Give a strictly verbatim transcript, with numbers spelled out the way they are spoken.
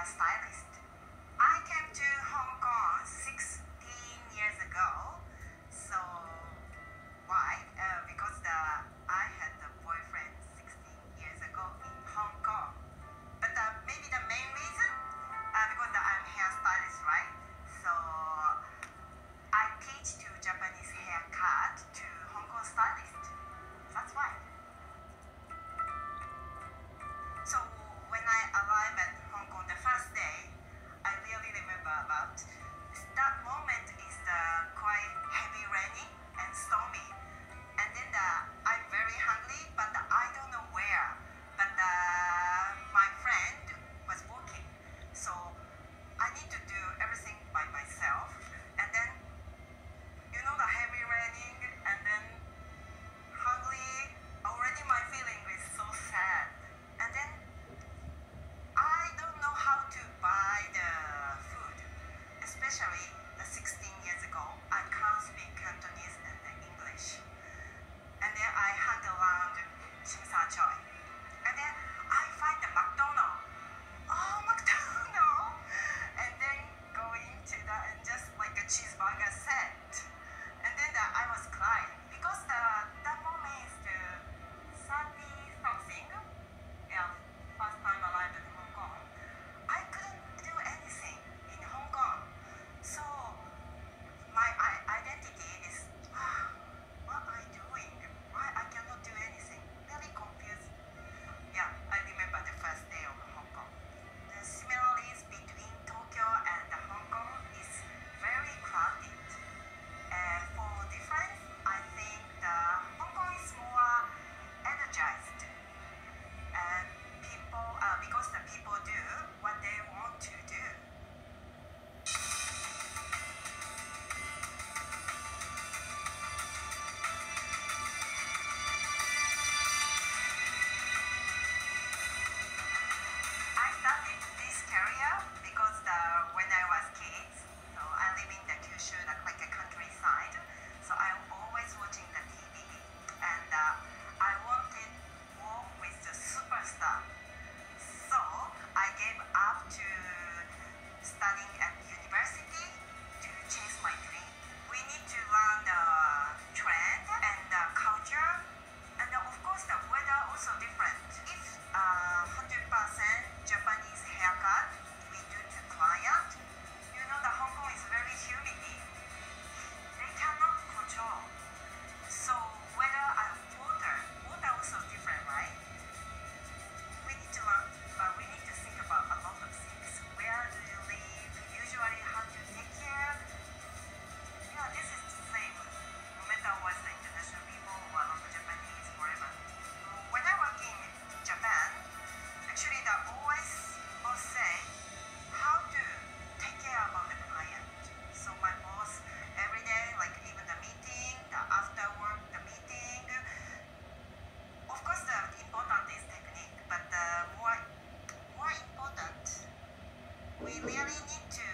hairstylist. I came to Hong Kong sixteen years ago. So why? Uh, because the I had a boyfriend sixteen years ago in Hong Kong. But uh, maybe the main reason, uh, because I'm hairstylist, right? So I teach to Japanese haircut to Hong Kong stylist. That's why. So when I arrived at Hong Kong the first day, I really remember about that moment is the quite heavy raining and stormy. And then the, I'm very hungry, but I don't know where. But the, my friend was working, so I need to do everything by myself. And then, you know, the heavy raining, and then hungry. Already my feeling is so sad. And then I don't know how to buy the food, especially the sixteen years ago. I can't speak Cantonese and the English. And then I hung around Tsim Sha Tsui. And then I find the McDonald's. Oh, McDonald's! And then go into that and just like a cheeseburger set. And then the, I was crying because the, that moment is the thirty something. Yeah, first time arrived in Hong Kong. I couldn't do anything in Hong Kong. So my I- identity is, ah, what am I doing? Why I cannot do anything? Very confused. Yeah, I remember the first day of Hong Kong. The similarities between Tokyo and Hong Kong is very crowded. Uh, for difference, I think the Hong Kong is more energized. And people, uh, because the people do what they want to do. I started this career because the, when I was kids, so I live in the Kyushu, like, like a countryside. So I'm always watching the T V, and uh, I wanted work with the superstar. So I gave up to studying at university to chase my dream. We need to learn the trend and the culture, and uh, of course the weather also different. If uh, one hundred percent Japanese haircut we do to client, you know the Hong Kong is very humidity. They cannot control. So weather and water, water also different, right? We need to learn, uh, we need to think about a lot of things. Where do you live? Usually how to take care. Yeah, this is the same. No matter what the international people or local Japanese, whatever. When I work in Japan, actually the always boss say how to take care about the client. So my boss every day, like even the meeting, the after work, the meeting. Of course, the important is technique, but the more more important, we really need to